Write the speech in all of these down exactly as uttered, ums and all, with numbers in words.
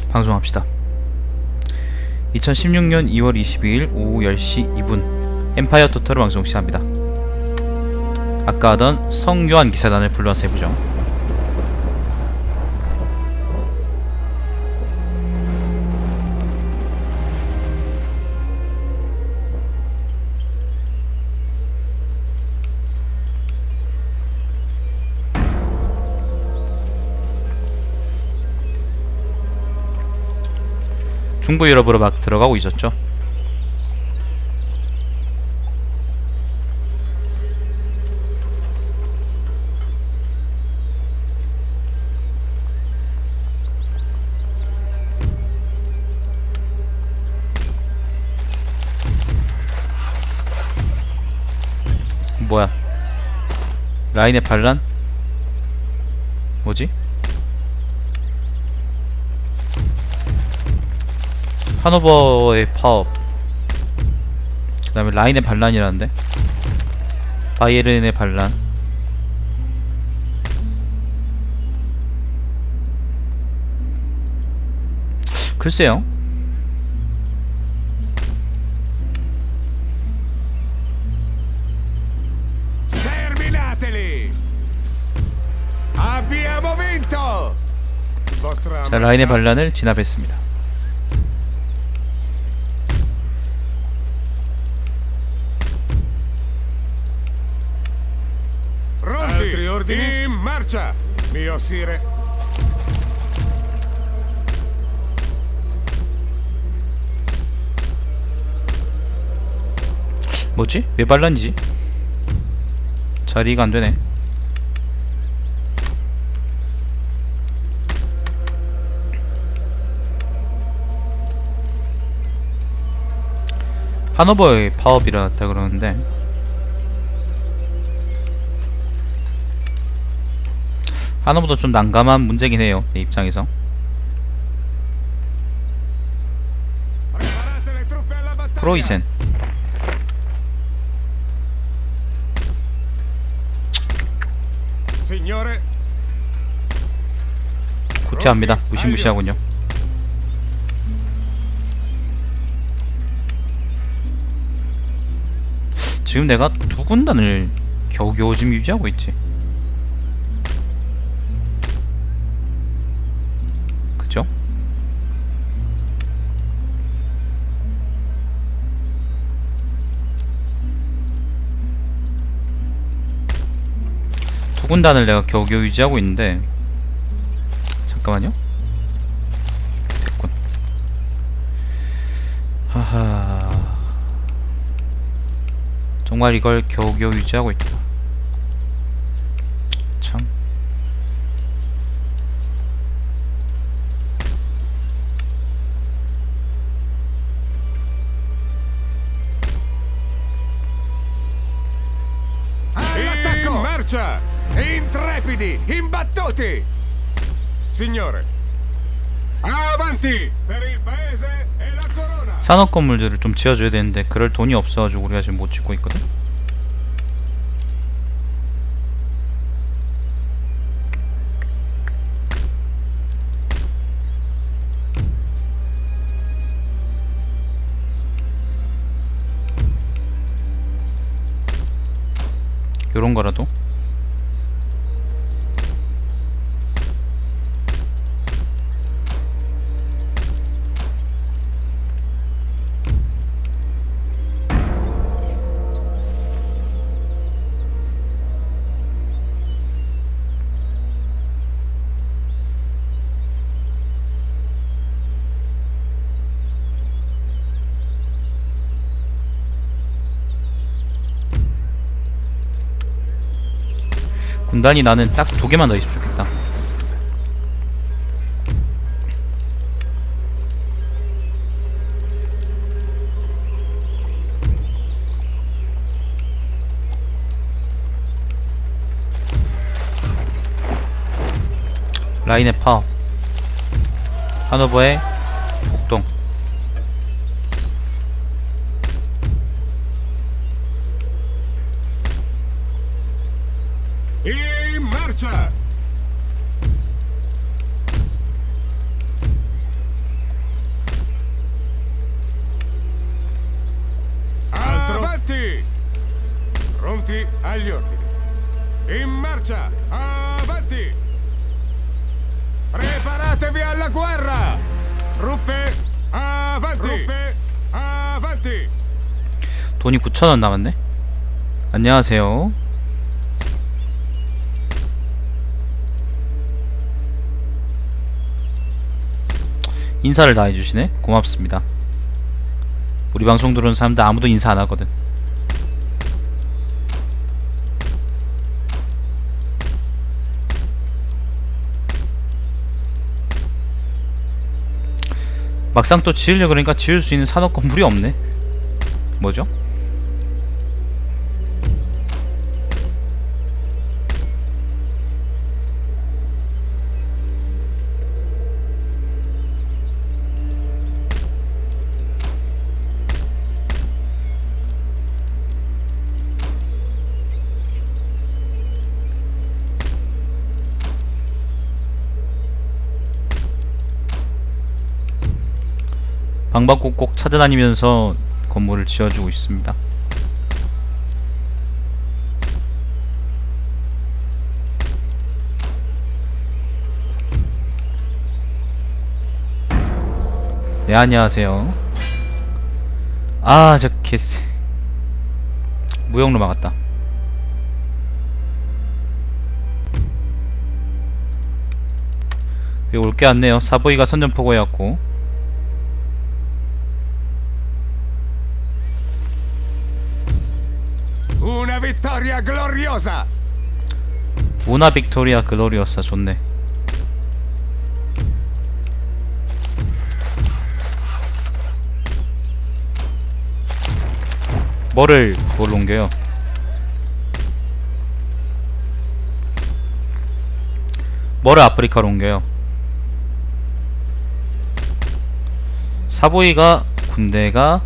방송합시다. 이천십육년 이월 이십이일 오후 열시 이분 엠파이어 토탈 방송 시작합니다. 아까 하던 성요한 기사단을 불러와서 해보죠. 중부 유럽으로 막 들어가고 있었죠. 뭐야? 라인의 반란? 뭐지? 하노버의 파업, 그 다음에 라인의 반란이라는데? 바이에른의 반란. 글쎄요. 자, 라인의 반란을 진압했습니다. In marcia, mio sire. 뭐지? 왜 반란이지? 자리가 안되네. 하노버의 파업이 일어났다 그러는데 하노버도 좀 난감한 문제긴 해요, 내 입장에서. 프로이센 구태합니다. 무시무시하군요. 지금 내가 두 군단을 겨우겨우 지금 유지하고 있지. 그죠? 두 군단을 내가 겨우겨우 유지하고 있는데, 잠깐만요. 됐군. 하하, 정말 이걸 겨우겨우 유지하고 있다. 참. Intrepidi, imbattuti! Signore, avanti per il paese e la corona. 산업 건물들을 좀 지어줘야 되는데 그럴 돈이 없어가지고 우리가 지금 못 짓고 있거든. 요런 거라도. 군단이 나는 딱 두 개만 더 있으면 좋겠다. 라인의 파업, 하노버의 폭동. In marcia! in marcia! Avanti! Preparatevi alla guerra! Truppe, avanti! Truppe, avanti! 돈이 구천 원 남았네. 안녕하세요. 인사를 다 해주시네. 고맙습니다. 우리 방송 들어오는 사람들 아무도 인사 안 하거든. 막상 또 지으려고 그러니까 지을 수 있는 산업 건물이 없네. 뭐죠? 방바꼭 꼭 찾아다니면서 건물을 지어주고 있습니다. 네, 안녕하세요. 아, 저 개쎄. 무역로 막았다. 여기 올 게 왔네요. 사보이가 선전포고해갖고. Una vittoria gloriosa! 우나 빅토리아 글로리오사 좋네. 뭐를 뭘 옮겨요? 뭐를 아프리카로 옮겨요? 사보이가 군대가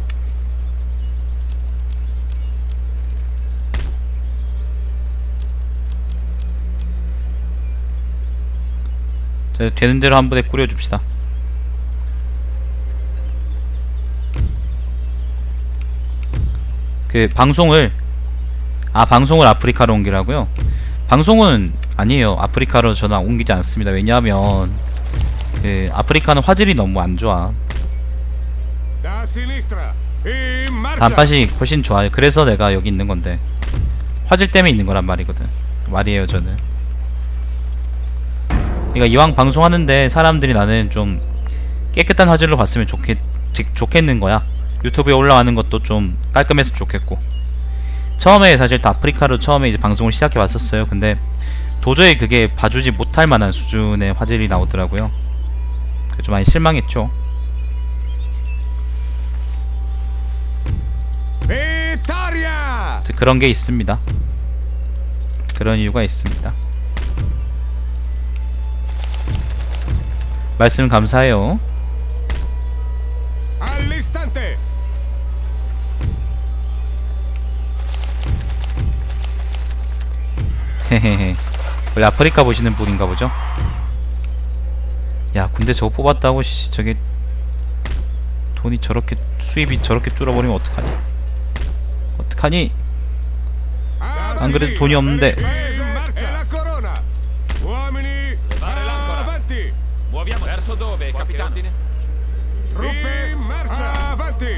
자, 되는 대로 한 번에 꾸려줍시다. 그 방송을 아 방송을 아프리카로 옮기라고요? 방송은 아니에요. 아프리카로 전화 옮기지 않습니다. 왜냐하면 그 아프리카는 화질이 너무 안 좋아. 단팥이 훨씬 좋아요. 그래서 내가 여기 있는 건데 화질 때문에 있는 거란 말이거든. 말이에요 저는. 그러니까 이왕 방송하는데 사람들이 나는 좀 깨끗한 화질로 봤으면 좋겠, 좋겠는 거야. 유튜브에 올라가는 것도 좀 깔끔했으면 좋겠고. 처음에 사실 다 아프리카로 처음에 이제 방송을 시작해 봤었어요. 근데 도저히 그게 봐주지 못할 만한 수준의 화질이 나오더라고요. 좀 많이 실망했죠. 그런 게 있습니다. 그런 이유가 있습니다. 말씀 감사해요. 헤헤헤. 원래 아프리카 보시는 분인가 보죠? 야, 군대 저거 뽑았다고 씨, 저게 돈이 저렇게 수입이 저렇게 줄어버리면 어떡하니? 어떡하니? 안 그래도 돈이 없는데. Verso dove, capitano? Truppe, marcia! Avanti!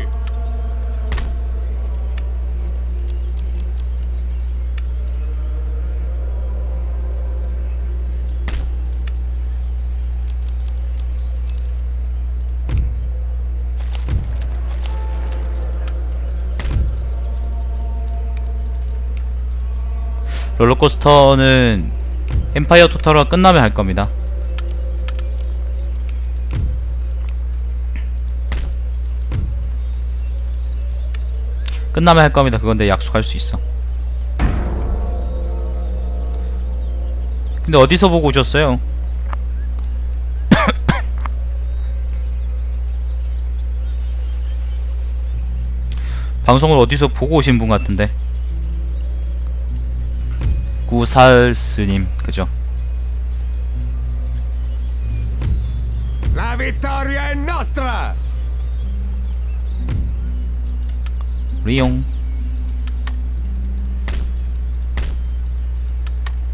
롤러코스터는 엠파이어 토탈화 끝나면 할 겁니다. 끝나면 할 겁니다. 그건 내 약속할 수 있어. 근데 어디서 보고 오셨어요? 방송을 어디서 보고 오신 분 같은데. 구살스님, 그죠? La vittoria è nostra! 리용.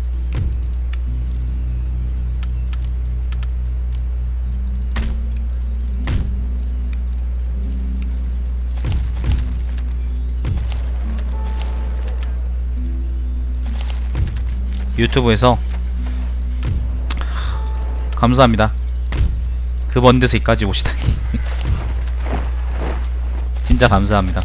유튜브에서 감사합니다. 그 먼 데서 여기까지 오시다니. 진짜 감사합니다.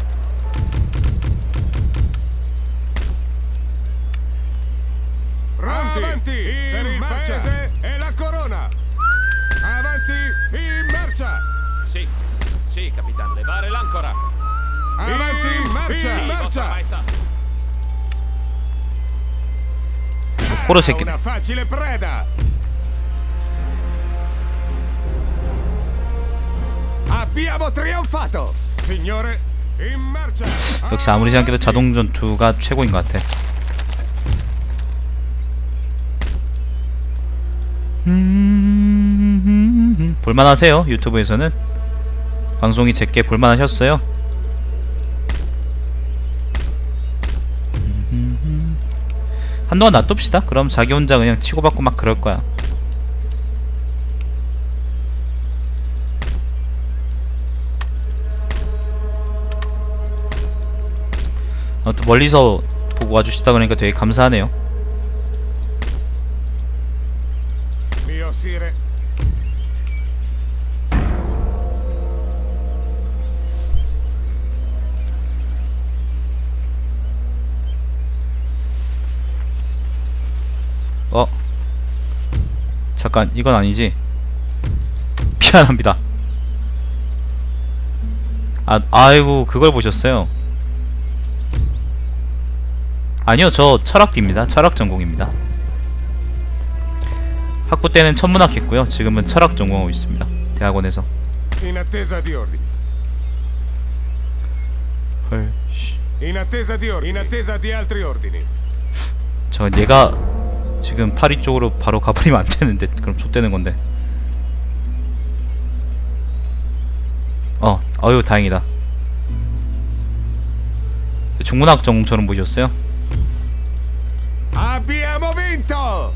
Avanti, per il paese e la corona. Avanti, in marcia. Sì, sì, capitano. Levare l'ancora. Avanti, in marcia, Sì, in vostra marcia. maestà. 호러 새끼. Una facile preda. Abbiamo trionfato. Signore, in marcia. 역시 아무리 생각해도 자동 전투가 최고인 것 같아. 음, 볼만하세요. 유튜브에서는 방송이 제게 볼만하셨어요. 한동안 놔둡시다. 그럼 자기 혼자 그냥 치고받고 막 그럴 거야. 아무튼 멀리서 보고 와주시다 그러니까 되게 감사하네요. Mio sire. 어? 잠깐, 이건 아니지? 미안합니다. 아, 아이고, 그걸 보셨어요? 아니요, 저 철학기입니다. 철학 전공입니다. 학부 때는 천문학 했고요. 지금은 철학 전공하고 있습니다. 대학원에서. In attesa di ordini. 헐, 씨. In attesa di ordini. In attesa di altri ordini. 저 얘가 지금 파리 쪽으로 바로 가버리면 안 되는데, 그럼 좆되는 건데. 어, 어휴, 다행이다. 중문학 전공처럼 보셨어요? Abbiamo vinto!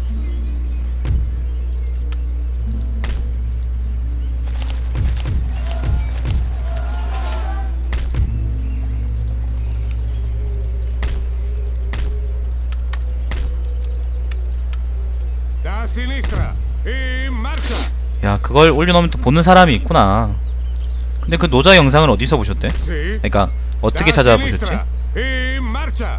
Da sinistra, in marcia! 야, 그걸 올려놓으면 또 보는 사람이 있구나. 근데 그 노자 영상을 어디서 보셨대? Sì. 그러니까 어떻게 Da 찾아보셨지? sinistra, in marcia!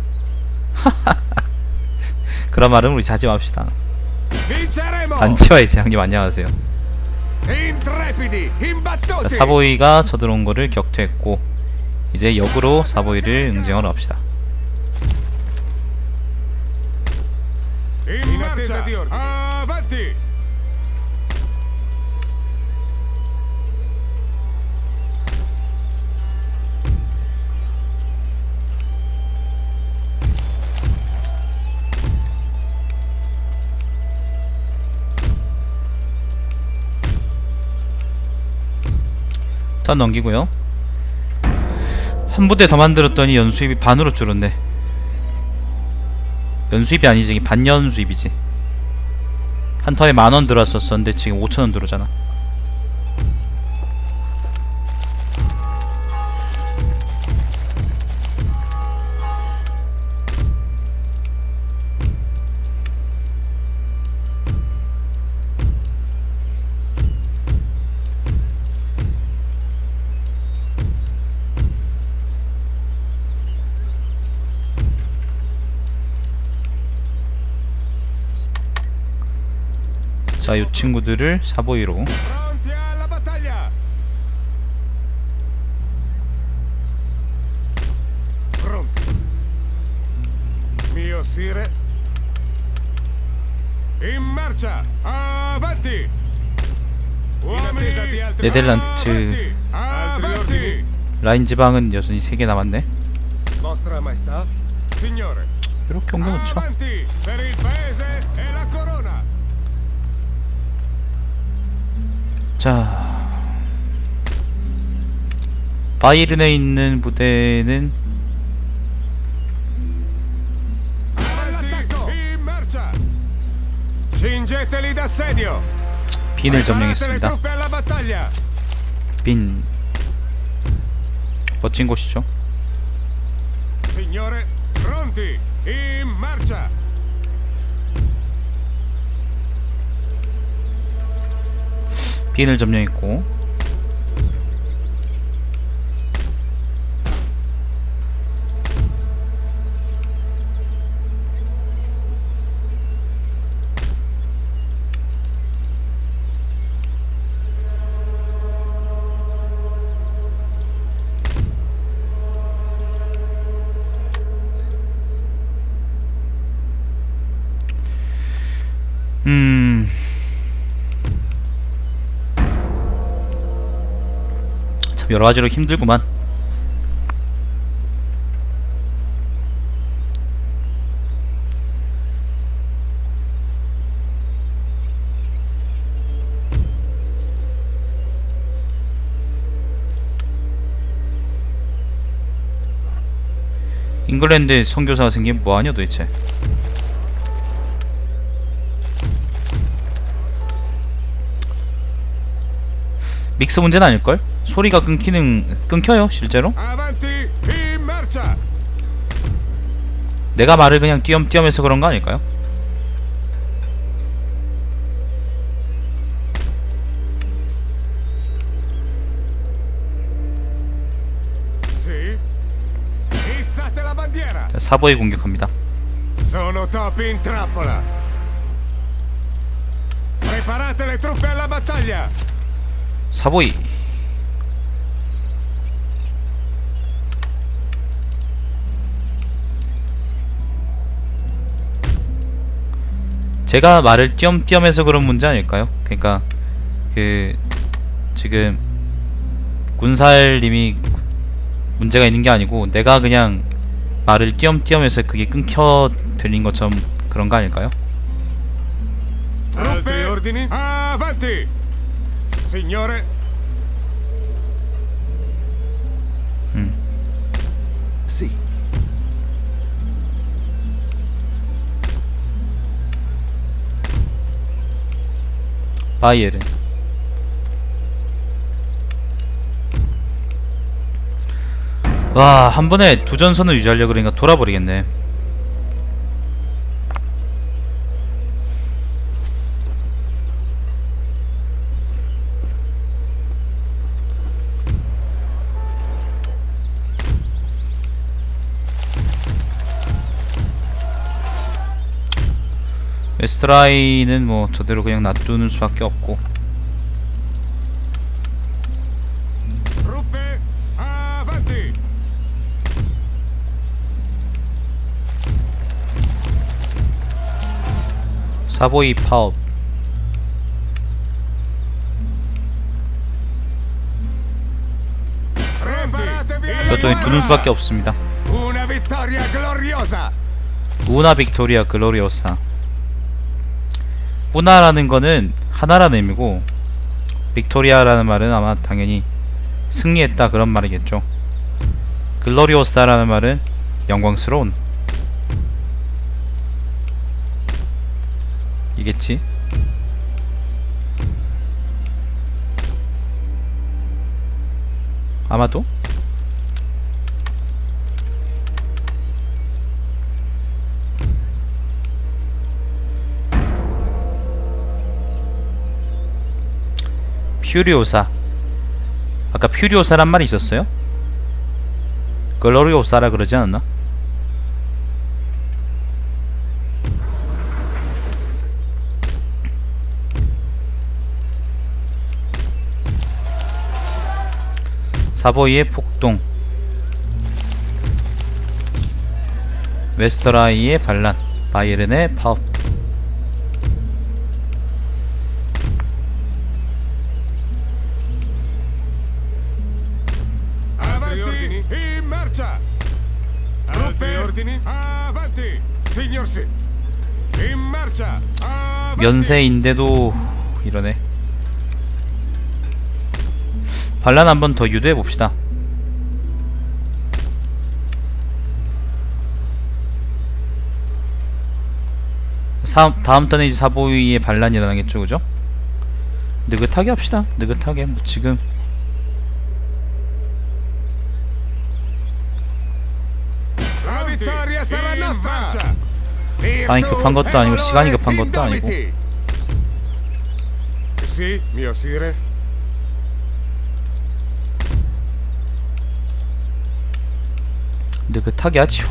그런 말은 우리 하지 맙시다. Vinceremo! 반지와의 재앙님 안녕하세요. Intrepidi, 자, imbattuti! 사보이가 쳐들어온 거를 격퇴했고 이제 역으로 사보이를 응징하러 갑시다. In marcia! Avanti! 턴 넘기고요. 한 부대 더 만들었더니 연수입이 반으로 줄었네. 연수입이 아니지, 이게 반연수입이지. 한 턴에 만원 들어왔었었는데 지금 오천원 들어오잖아. 자, 요 친구들을 사보이로. Pronti alla battaglia! Pronti. Mio sire. In marcia! Avanti! Uomini di altri 네덜란드 Avanti! Avanti! 라인 지방은 여전히 세 개 남았네. Vostra Maestà. Signore. 이렇게 옮겨놓죠. Avanti! Per il paese e la corona! 자, 바이른에 있는 부대는 All'attacco! In marcia! Cingeteli d'assedio! 빈을 Preparate le 점령했습니다. truppe alla battaglia! 빈, 멋진 곳이죠. Signore, pronti! In marcia! 비엔을 점령했고, 음... 참 여러가지로 힘들구만. 잉글랜드에 선교사가 생기면 뭐하냐 도대체. 믹스 문제는 아닐걸? 소리가 끊기는... 끊겨요 실제로? Avanti in marcia. 내가 말을 그냥 띄엄띄엄해서 그런 거 아닐까요? Sì. Issate la bandiera. 자, 사보이 공격합니다. Sono topi in trappola. Preparate le truppe alla battaglia. 사보이. 제가 말을 띄엄띄엄해서 그런 문제 아닐까요? 그러니까 그 지금 군살님이 문제가 있는 게 아니고 내가 그냥 말을 띄엄띄엄해서 그게 끊겨 들린 것처럼 그런 거 아닐까요? Altri ordini? Avanti. Signore. 음. Sì. 바이에른. 와, 한 번에 두 전선을 유지하려고 그러니까 돌아버리겠네. 웨스트라인은 뭐 저대로 그냥 놔두는 수밖에 없고. Truppe. Avanti. 사보이 파업. Preparatevi. 저쪽에 두는 수밖에 없습니다. Una vittoria gloriosa. 우나 빅토리아 글로리오사. 우나라는 거는 하나라는 의미고, 빅토리아라는 말은 아마 당연히 승리했다 그런 말이겠죠. 글로리오사라는 말은 영광스러운 이겠지. 아마도. 퓨리오사. 아까 퓨리오사란 말이 있었어요? 글로리오사라 그러지 않았나? 사보이의 폭동, 웨스터라이의 반란, 바이에른의 파업. Avanti in marcia. Truppe. Ordini. Avanti. Signor sì. In marcia. Avanti. 면세인데도 이러네. 반란 한번 더 유도해 봅시다. 사, 다음 턴에 이제 사보이의 반란이 일어나겠죠, 그죠? 느긋하게 합시다. 느긋하게. 뭐 지금 La vittoria sarà nostra. 상황이 급한 것도 아니고 시간이 급한 것도 아니고. Sì, mio sire. 느긋하게 하지요.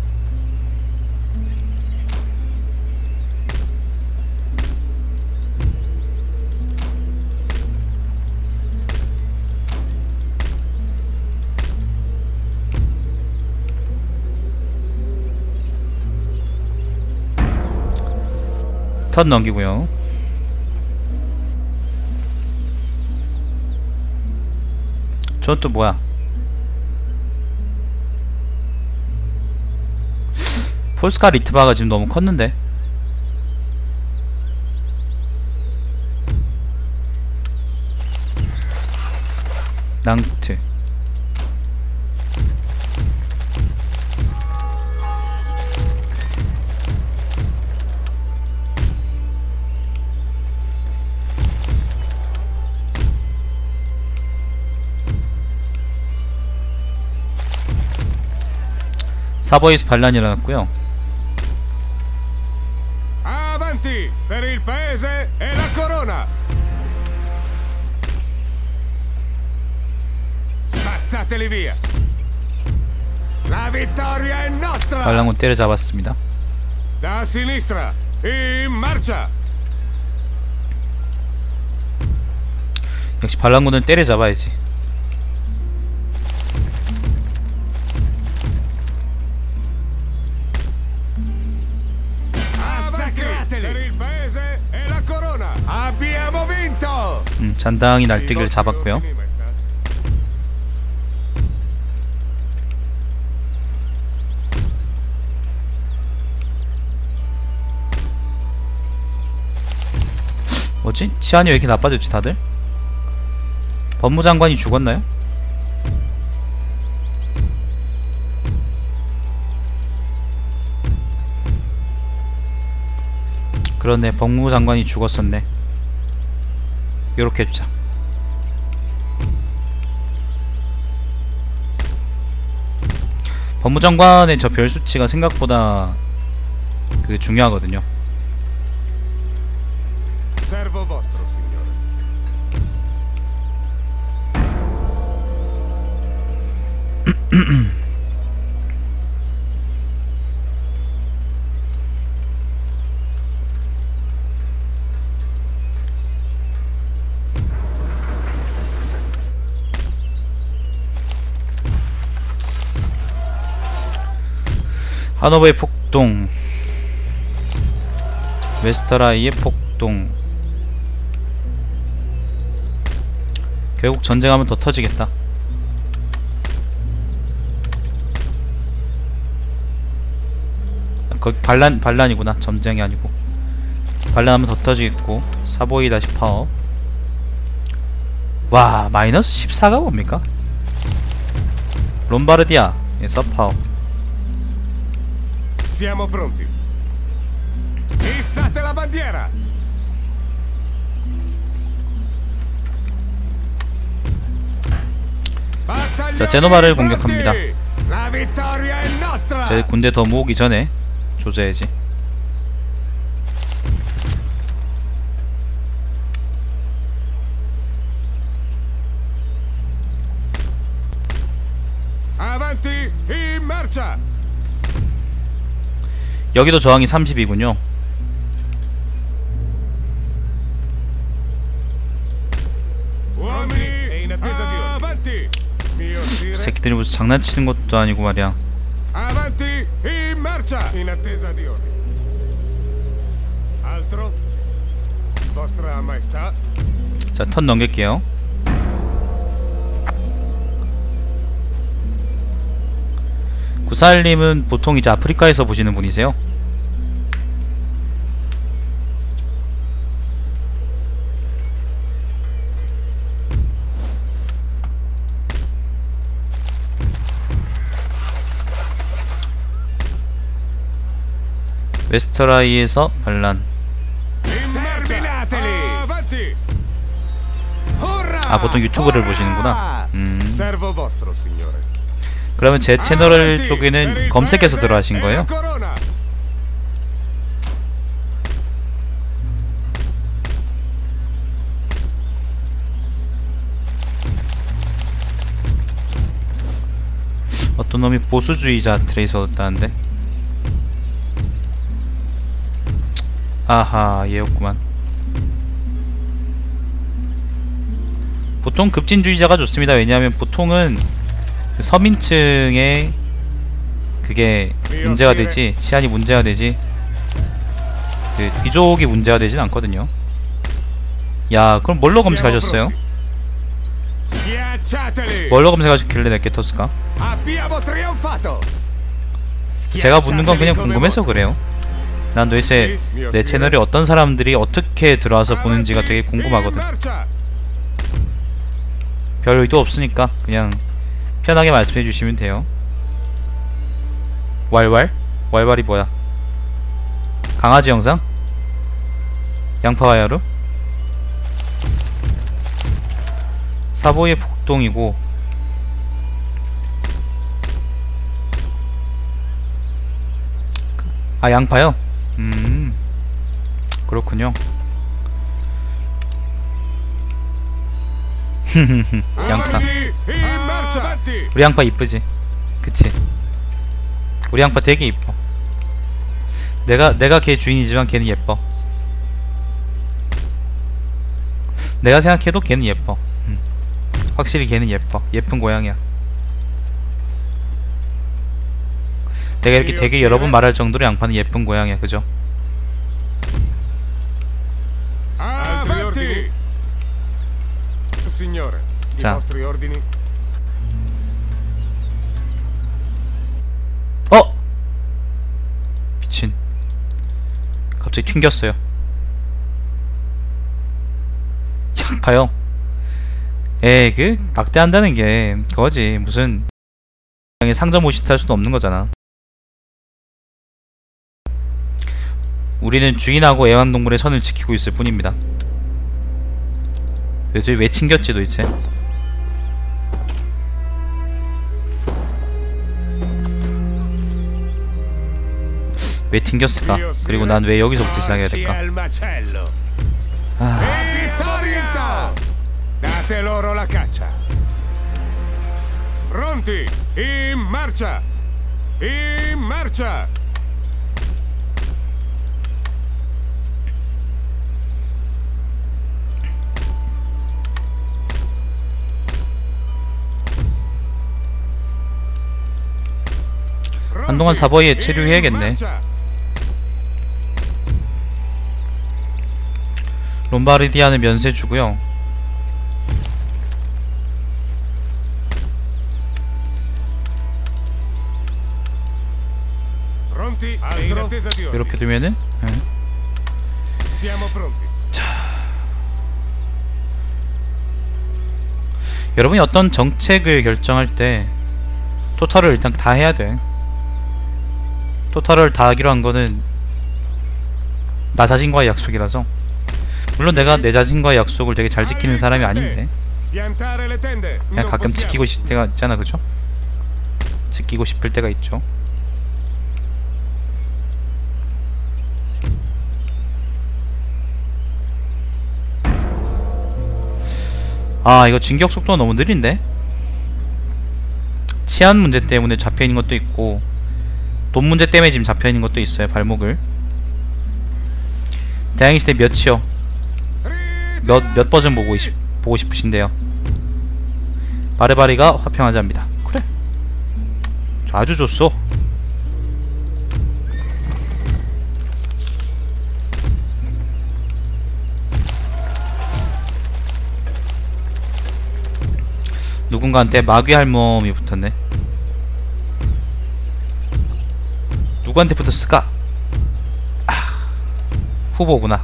턴 넘기고요. 저건 또 뭐야? 폴스카 리트바가 지금 너무 컸는데. 낭트. 사보이스 반란이 일어났고요. Avanti per il paese e la corona. Spazzateli via. La vittoria è nostra. 반란군 때려잡았습니다. Da sinistra, in marcia. 역시 반란군은 때려잡아야지. 음, 잔당히 날뛰기를 잡았고요. 뭐지? 치안이 왜 이렇게 나빠졌지 다들? 법무장관이 죽었나요? 그러네, 법무장관이 죽었었네. 요렇게 해주자. 법무장관의 저 별 수치가 생각보다 그 중요하거든요. Servo vostro, signore. 하노버의 폭동, 웨스터라이의 폭동. 결국 전쟁하면 더 터지겠다. 거기 반란, 반란이구나. 전쟁이 아니고 반란하면 더 터지겠고. 사보이 다시 파업. 와, 마이너스 십사가 뭡니까? 롬바르디아에서 파업. Siamo pronti. Issate la bandiera. 자, 제노바를 공격합니다. La vittoria è nostra. 제 군대 더 모으기 전에 조져야지. Avanti, in marcia. 여기도 저항이 삼십이군요. Uomini, in attesa di ordini. Mio sire. 새끼들이 무슨 장난치는 것도 아니고 말이야. Avanti, in marcia. In attesa di ordini. Altro? Vostra Maestà. 자, 턴 넘길게요. 구사일님은 보통 이제 아프리카에서 보시는 분이세요? 웨스터라이에서 반란. 아, 보통 유튜브를 보시는구나. 음. 그러면 제 채널을 쪽에는 검색해서 들어가신 거예요? 어떤 놈이 보수주의자 트레이서 얻었다는데. 아하, 얘였구만. 보통 급진주의자가 좋습니다. 왜냐하면 보통은 서민층의 그게 문제가 되지, 치안이 문제가 되지, 그 귀족이 문제가 되진 않거든요. 야, 그럼 뭘로 검색하셨어요? 뭘로 검색하셨길래 내게 텄을까? 제가 묻는 건 그냥 궁금해서 그래요. 난 도대체 내 채널에 어떤 사람들이 어떻게 들어와서 보는지가 되게 궁금하거든. 별 의도 없으니까 그냥 편하게 말씀해 주시면 돼요. 왈왈? 왈왈이 뭐야? 강아지 영상? 양파와야루? 사보이의 폭동이고, 아, 양파요? 음, 그렇군요. 양파. 우리 양파 이쁘지? 그치? 우리 양파 되게 이뻐. 내가 내가 걔 주인이지만 걔는 예뻐. 내가 생각해도 걔는 예뻐. 음. 확실히 걔는 예뻐. 예쁜 고양이야. 내가 이렇게 되게 여러 번 말할 정도로 양파는 예쁜 고양이야. 그죠? 자, 어! 미친. 갑자기 튕겼어요. 양파요. 에이, 그 막대한다는 게 그거지. 무슨 상점 오시트 할 수도 없는 거잖아. 우리는 주인하고 애완동물의 선을 지키고 있을 뿐입니다. 도대체 왜 튕겼지 도대체? 왜 튕겼을까? 그리고 난 왜 여기서부터 시작해야 될까? 아... Date loro la caccia. Pronti? In marcia. In marcia. 한동안 사보이에 체류해야겠네. 롬바르디아는 면세 주고요. 이렇게 두면은 네. 자, 여러분이 어떤 정책을 결정할 때 토탈을 일단 다 해야 돼. 토탈을 다 하기로 한 거는 나 자신과의 약속이라서. 물론 내가 내 자신과의 약속을 되게 잘 지키는 사람이 아닌데 그냥 가끔 지키고 싶을 때가 있잖아. 그죠? 지키고 싶을 때가 있죠. 아, 이거 진격 속도가 너무 느린데? 치안 문제 때문에 잡혀있는 것도 있고 돈 문제 때문에 지금 잡혀있는 것도 있어요. 발목을. 대항해시대 몇이요? 몇, 몇 버전 보고, 이시, 보고 싶으신데요? 바르바리가 화평하자입니다. 그래, 아주 좋소. 누군가한테 마귀 할멈이 붙었네. 누구한테 붙었을까? 아, 후보구나.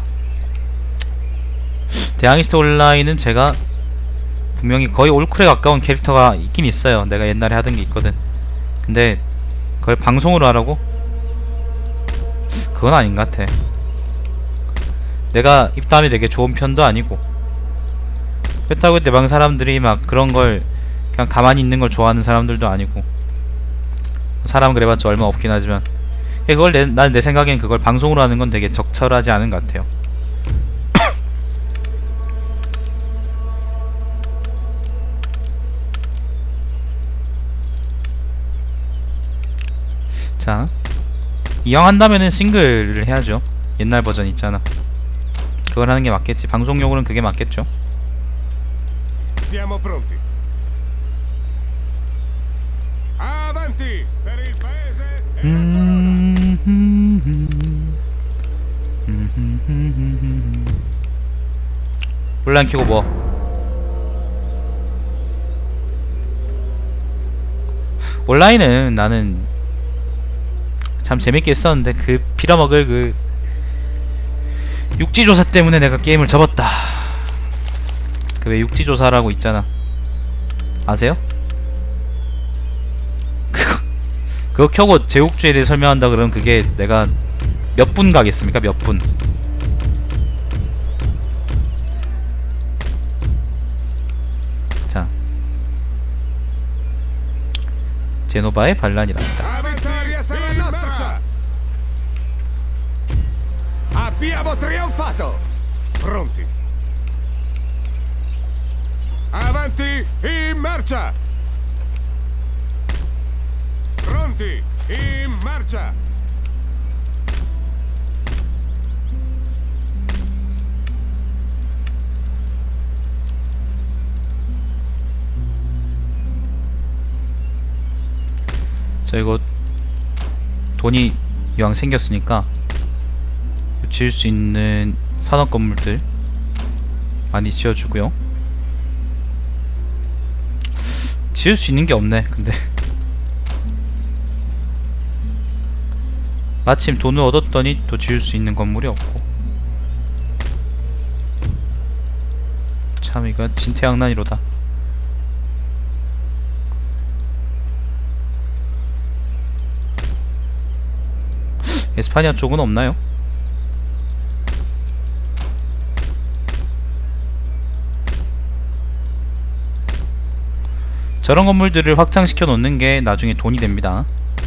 대항해시대 온라인은 제가 분명히 거의 올쿨에 가까운 캐릭터가 있긴 있어요. 내가 옛날에 하던 게 있거든. 근데 그걸 방송으로 하라고? 그건 아닌 것 같아. 내가 입담이 되게 좋은 편도 아니고, 그렇다고 내 방 사람들이 막 그런 걸 그냥 가만히 있는 걸 좋아하는 사람들도 아니고, 사람은 그래봤자 얼마 없긴 하지만 그걸 내, 난 내 생각엔 그걸 방송으로 하는 건 되게 적절하지 않은 것 같아요. 자, 이왕 한다면은 싱글을 해야죠. 옛날 버전 있잖아. 그걸 하는 게 맞겠지. 방송용으로는 그게 맞겠죠. Siamo pronti. Avanti per il paese e la corona. 혼란 키고 뭐 온라인은 나는 참 재밌게 했었는데 그 빌어먹을 그 육지조사 때문에 내가 게임을 접었다. 그 왜 육지조사라고 있잖아. 아세요? 그거 그거 켜고 제국주에 대해 설명한다 그러면 그게 내가 몇 분 가겠습니까? 몇 분? 자, 제노바의 반란이랍니다. Vittoria sarà nostra. Abbiamo trionfato. Pronti. Avanti in marcia. Pronti in marcia. 자, 이거 돈이 이왕 생겼으니까 지을 수 있는 산업 건물들 많이 지어주고요. 지을 수 있는 게 없네. 근데 마침 돈을 얻었더니 또 지을 수 있는 건물이 없고, 참 이거 진퇴양난이로다. 에스파니아 쪽은 없나요? 저런 건물들을 확장시켜 놓는 게 나중에 돈이 됩니다.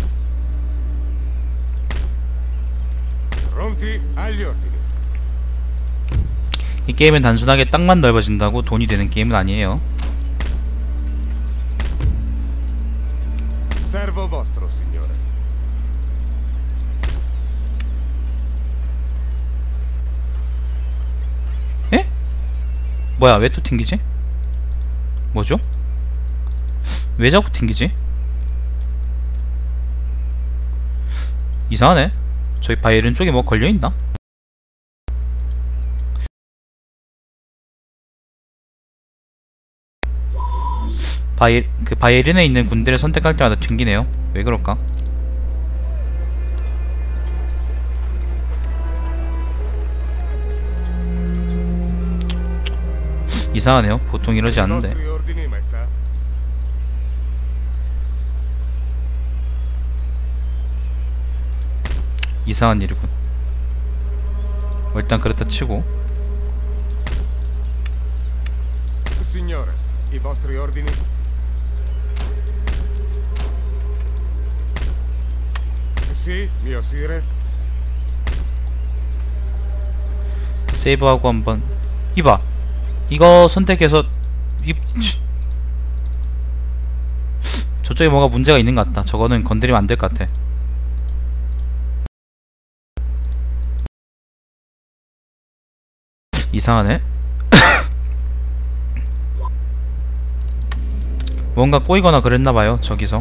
Pronti agli ordini. 이 게임은 단순하게 땅만 넓어진다고 돈이 되는 게임은 아니에요. Servo vostro, signore. 에? 뭐야, 왜 또 튕기지? 뭐죠? 왜 자꾸 튕기지? 이상하네. 저기 바이에른 쪽에 뭐 걸려있나? 바이, 그 바이에른에 있는 군대를 선택할 때마다 튕기네요. 왜 그럴까? 이상하네요. 보통 이러지 않는데. Vostri ordini, maestà. 이상한 일이군. 뭐 일단 그렇다 치고, Signore, i vostri ordini. Sì, mio sire. 세이브하고 한번 이봐. 이거 선택해서 이... 저쪽에 뭐가 문제가 있는 것 같다. 저거는 건드리면 안 될 것 같아. 이상하네. 뭔가 꼬이거나 그랬나봐요. 저기서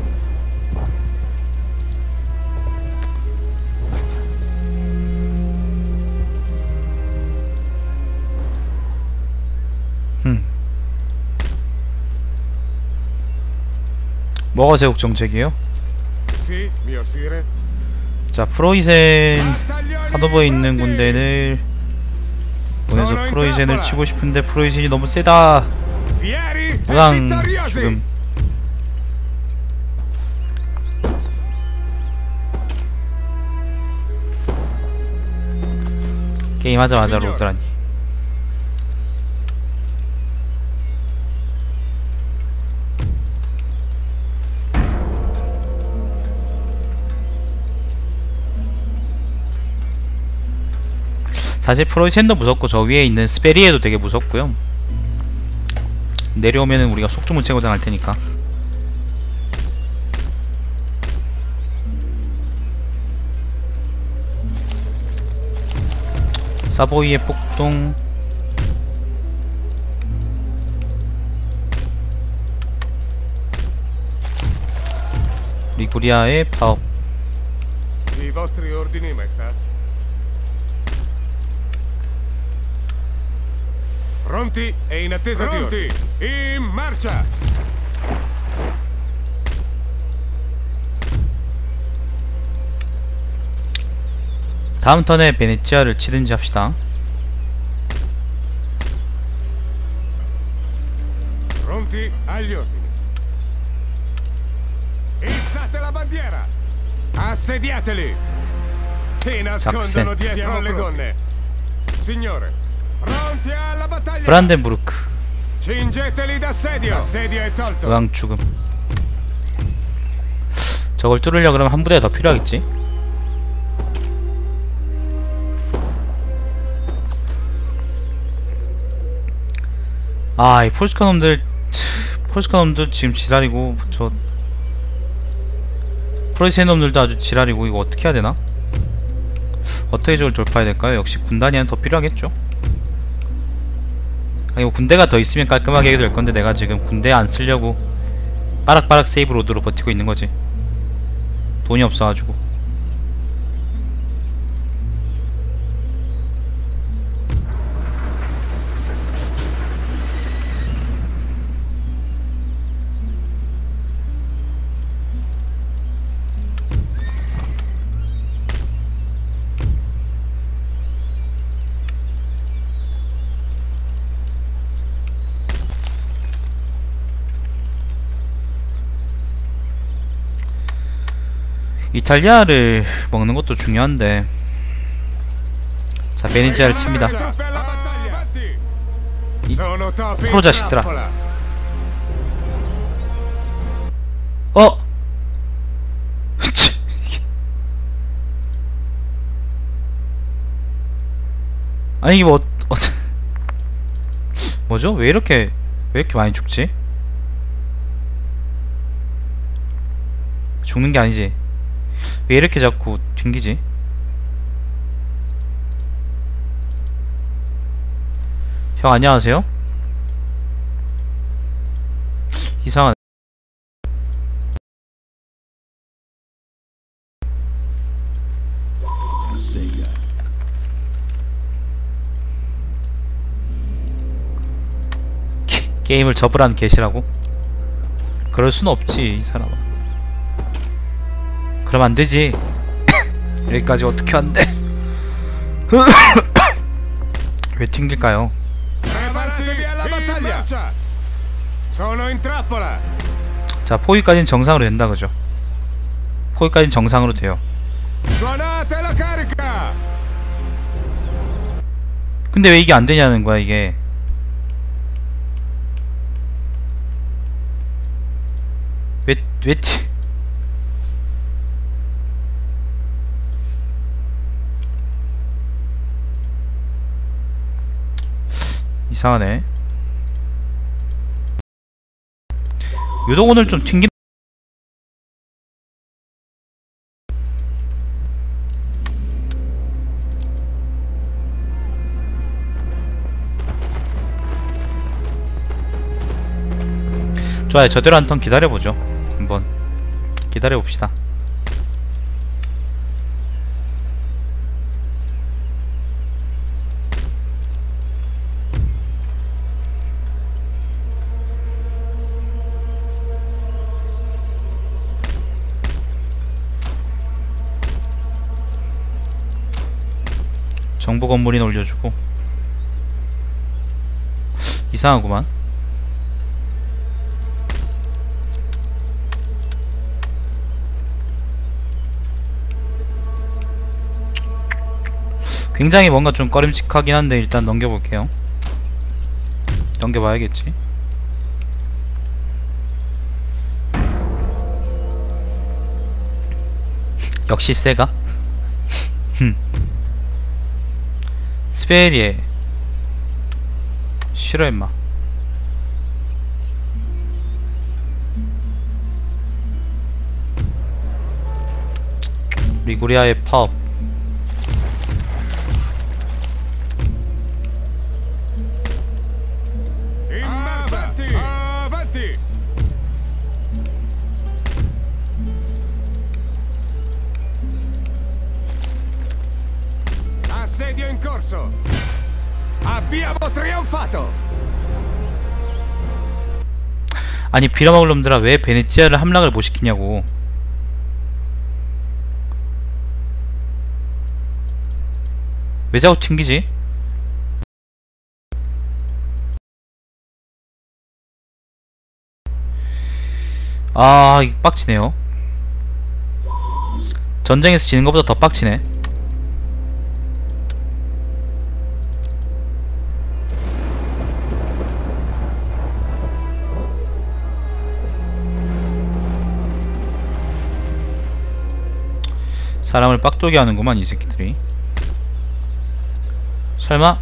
흠. 뭐가 제국 정책이에요? Sì, mio sire. 자, 프로이센 하도버에 있는 군대를 보내서 프로이센을 치고 싶은데 프로이센이 너무 세다. Fieri e 우랑 vittoriosi. 죽음. 게임 하자마자 로드라니. 사실 프로이센도 무섭고 저 위에 있는 스페리에도 되게 무섭고요. 내려오면은 우리가 속주무채고 당할 테니까. 사보이의 폭동. 리구리아의 파업. I vostri ordini, maestà. Pronti e in attesa di ordini. In marcia! 다음 턴에 베네치아를 치든지 합시다. Pronti agli ordini. Issate la bandiera! Assediateli! Si nascondono dietro le gonne. Signore, pronti alla battaglia! 브란덴부르크. Cingeteli d'assedio! L'assedio è tolto! 의왕 죽음. 저걸 뚫으려 그러면 한 부대가 더 필요하겠지? 아, 이 폴스카 놈들, 폴스카 놈들 지금 지랄이고, 저 프로이센 놈들도 아주 지랄이고. 이거 어떻게 해야 되나? 어떻게 저걸 돌파해야 될까요? 역시 군단이 하나 더 필요하겠죠? 아니, 뭐 군대가 더 있으면 깔끔하게 해도 될 건데, 내가 지금 군대 안 쓰려고 빠락빠락 세이브 로드로 버티고 있는 거지. 돈이 없어가지고. 이탈리아를 먹는 것도 중요한데. 자, 베네치아를 칩니다. 이 프로 자식들아. 어? 아니, 이게 뭐 어, 뭐죠? 왜 이렇게 왜 이렇게 많이 죽지? 죽는 게 아니지. 왜 이렇게 자꾸 튕기지? 형 안녕하세요? 이상한. 게, 게임을 접으란 개시라고? 그럴 순 없지, 이 사람아. 그럼 안 되지. 여기까지 어떻게 한대? 왜 튕길까요? 자, 포위까지는 정상으로 된다, 그죠? 포위까지는 정상으로 돼요. 근데 왜 이게 안 되냐는 거야, 이게. 왜, 왜 튀... 이상하네. 유독 오늘 좀 튕긴. 좋아요. 저대로 한 턴 기다려보죠. 한번 기다려봅시다. 정보 건물이나 올려주고. 이상하구만. 굉장히 뭔가 좀 꺼림칙하긴 한데 일단 넘겨볼게요. 넘겨봐야겠지. 역시 세가? 스페리에 싫어 임마. 리구리아의 파업. Abbiamo trionfato! 아니 빌어먹을 놈들아 왜 베네치아를 함락을 못 시키냐고. 왜 자꾸 튕기지? 아 이거 빡치네요. 전쟁에서 지는 것보다 더 빡치네. 사람을 빡돌게 하는구만 이 새끼들이. 설마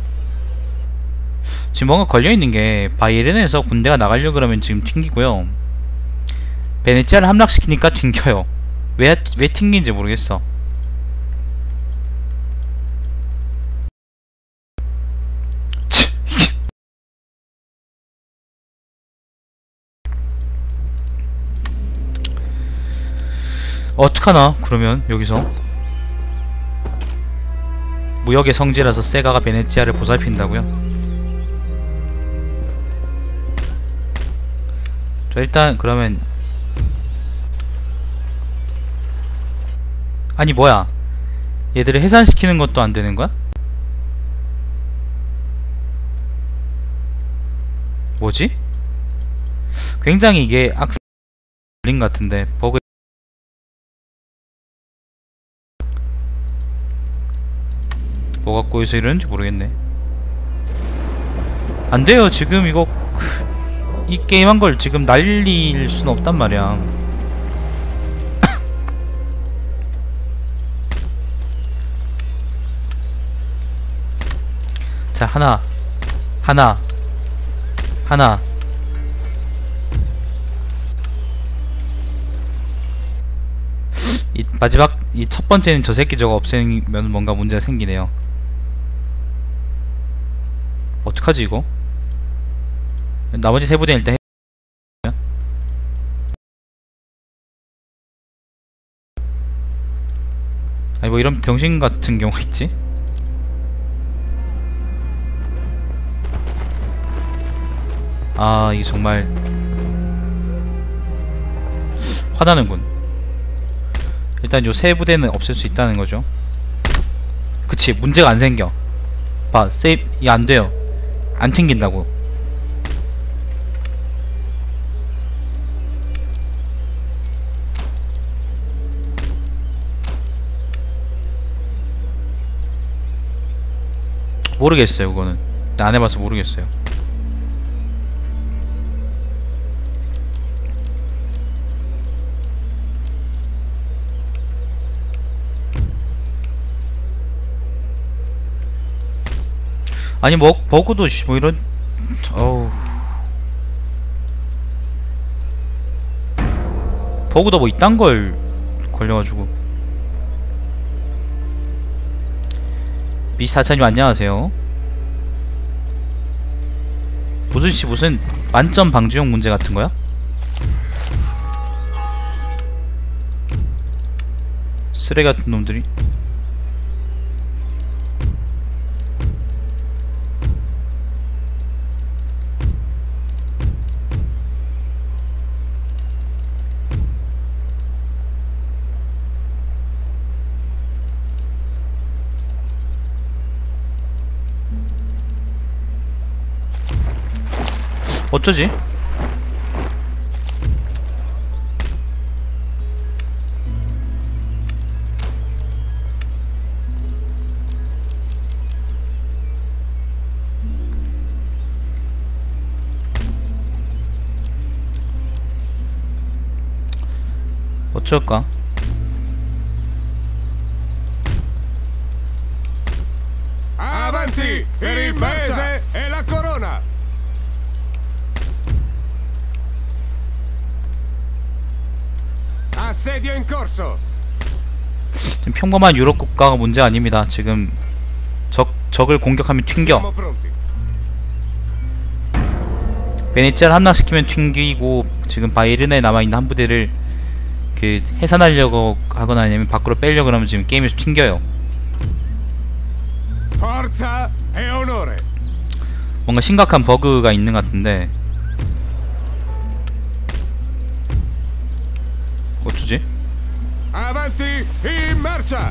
지금 뭔가 걸려있는게 바이에른에서 군대가 나가려고 그러면 지금 튕기고요, 베네치아를 함락시키니까 튕겨요. 왜, 왜 튕긴지 모르겠어. 어떡하나 그러면 여기서 무역의 성지라서 세가가 베네치아를 보살핀다고요? 저 일단 그러면 아니 뭐야, 얘들을 해산시키는 것도 안 되는 거야? 뭐지? 굉장히 이게 악스 걸린 것 같은데 버그. 뭐가 꼬여서 이러는지 모르겠네. 안 돼요. 지금 이거 이 게임한 걸 지금 날릴 수는 없단 말이야. 자, 하나 하나 하나 이 마지막 이 첫 번째는 저 새끼 저거 없애면 뭔가 문제가 생기네요. 어떡하지 이거? 나머지 세 부대는 일단 해... 아니 뭐 이런 병신 같은 경우가 있지? 아 이게 정말 화나는군. 일단 요 세 부대는 없앨 수 있다는 거죠. 그치, 문제가 안 생겨. 봐, 세이브 이게 안 돼요. 안 튕긴다고. 모르겠어요 그거는. 나 안 해봐서 모르겠어요. 아니 뭐 버그도 뭐 이런 어우 버그도 뭐 이딴 걸 걸려가지고. 미사차님 안녕하세요. 무슨 씨 무슨 만점 방지용 문제 같은 거야? 쓰레기 같은 놈들이. 어쩌지? 어쩔까? Avanti per il paese e la corona! Assedio in corso! 지금 평범한 유럽 국가가 문제 아닙니다. 지금 적, 적을 공격하면 튕겨. Siamo pronti. 베네치아를 함락시키면 튕기고, 지금 바이에른에 남아있는 한 부대를 그 해산하려고 하거나 아니면 밖으로 빼려고 하면 지금 게임에서 튕겨요. Forza e onore! 뭔가 심각한 버그가 있는 것 같은데 어쩌지? Avanti in marcia!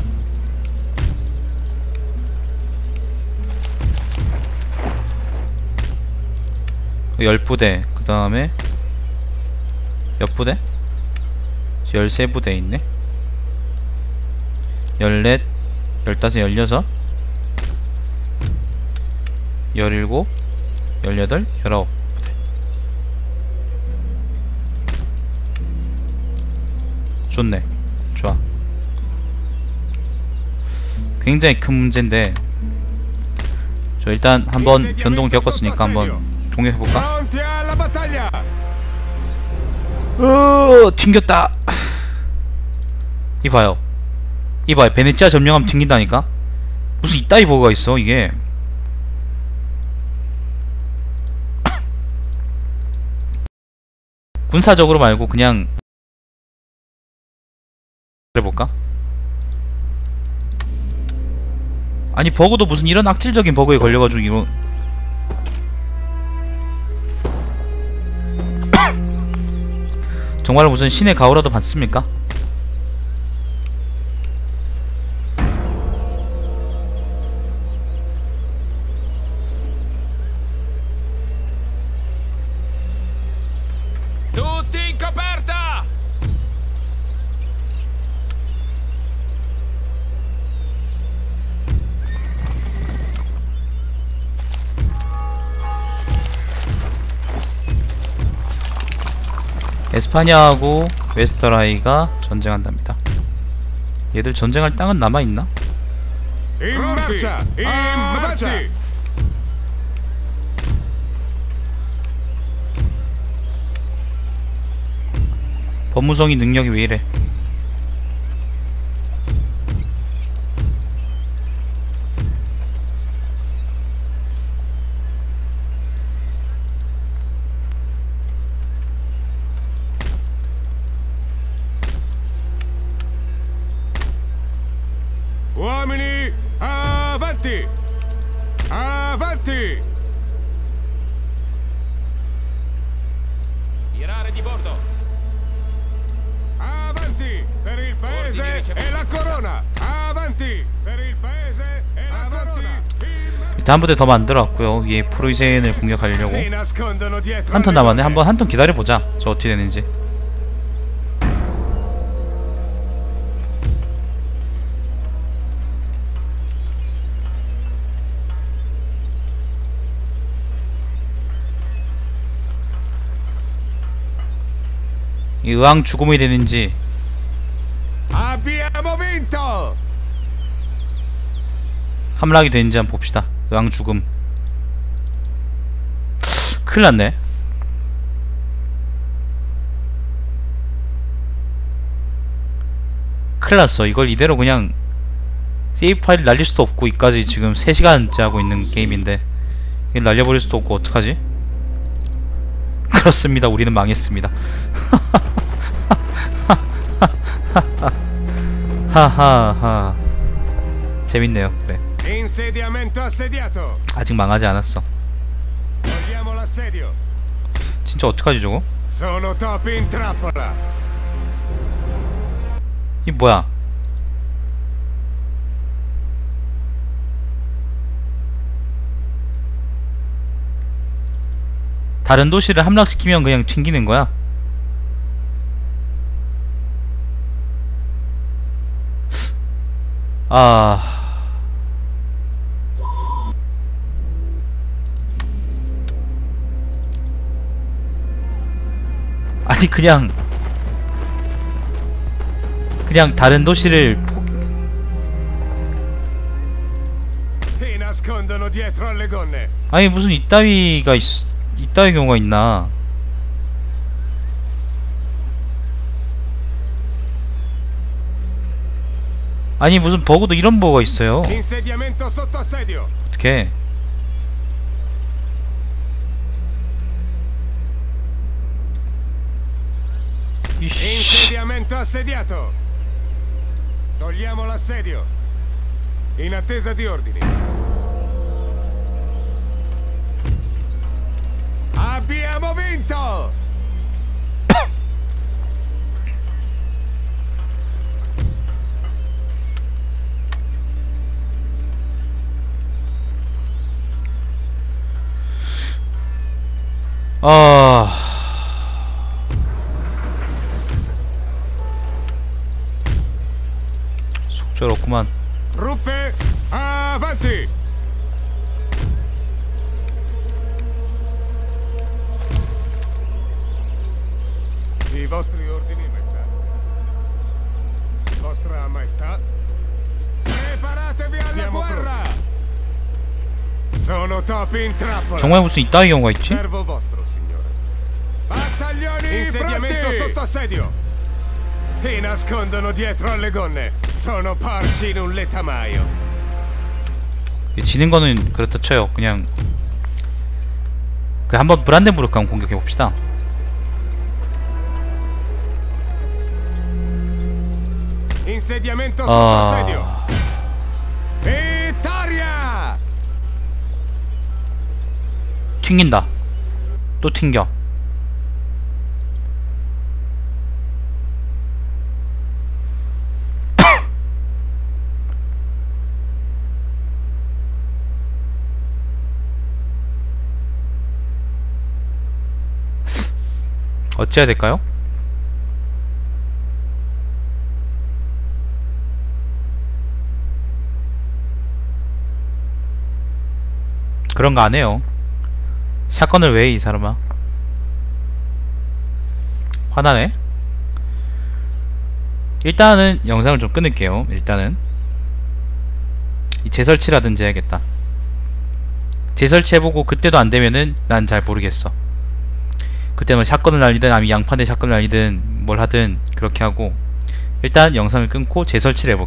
열 부대, 그 다음에 몇 부대? 열세 부대 있네? 열넷, 열다섯, 열여섯, 열일곱, 열여덟, 열아홉 부대. 좋네. 좋아. 굉장히 큰 문제인데 저 일단 한번 변동을 겪었으니까 한번 공격해볼까? Pronti alla battaglia! 어, 튕겼다. 이봐요. 이봐요. 베네치아 점령하면 튕긴다니까? 무슨 이따위 버그가 있어 이게. 군사적으로 말고 그냥 해볼까? 아니 버그도 무슨 이런 악질적인 버그에 걸려가지고 이거 정말 무슨 신의 가호라도 받습니까? Tutti in coperta! 에스파냐하고 웨스터라이가 전쟁한답니다. 얘들 전쟁할 땅은 남아있나? In marcia! In marcia! 법무성이 능력이 왜 이래? Uomini, avanti! Avanti! Tirare di bordo! Avanti per il paese e la corona! Avanti per il paese e la corona! 밑에 한 부대 더 만들어왔고요. 위에 프로이센을 공격하려고. Si nascondono dietro 한 턴 alle 남았네. donne. 한번 한 턴 기다려보자. 저 어떻게 되는지. 이 의왕 죽음이 되는지. Abbiamo vinto! 함락이 되는지 한번 봅시다. 의왕 죽음. 큰일났네. 큰일났어. 이걸 이대로 그냥 세이브 파일 날릴 수도 없고 이까지 지금 세 시간째 하고 있는 게임인데 이걸 날려버릴 수도 없고 어떡하지? 그렇습니다. 우리는 망했습니다. 하하하. 재밌네요. 그래. Insediamento assediato! 아직 망하지 않았어. Togliamo l'assedio! 진짜 어떡하지 저거? Sono topi in trappola! 이 뭐야? 다른 도시를 함락시키면 그냥 튕기는 거야? 아... 아니 그냥 그냥 다른 도시를 포... Si nascondono dietro alle gonne! 아니 무슨 이따위가 있... 이따위 경우가 있나? 아니 무슨 버그도 이런 버그가 있어요. Insediamento sotto assedio! 어떡해. 이씨. Insediamento assediato! Togliamo l'assedio! In attesa di ordini! Abbiamo vinto! 아... 속절없구만. Truppe, avanti! I vostri ordini, maestà. Vostra maestà. Preparatevi alla Siamo guerra! Sono topi in trappola. 정말 무슨 이따위 경우가 있지? Servo vostro, signore. Battaglioni insediamento sotto assedio. Si nascondono dietro alle gonne. Sono porci in un letamaio. 지는 거는 그렇다 쳐요. 그냥 그 한번 브란덴부르크 한번 공격해 봅시다. Insediamento sotto 아... assedio. Vittoria! 튕긴다. 또 튕겨. 어찌해야 될까요? 그런 거 안 해요. 사건을 왜 해, 이 사람아? 화나네? 일단은 영상을 좀 끊을게요. 일단은 이 재설치라든지 해야겠다. 재설치해보고 그때도 안되면은 난 잘 모르겠어. 그때 뭐 샷건을 날리든 아니면 양판에 샷건을 날리든 뭘 하든 그렇게 하고 일단 영상을 끊고 재설치를 해볼게요.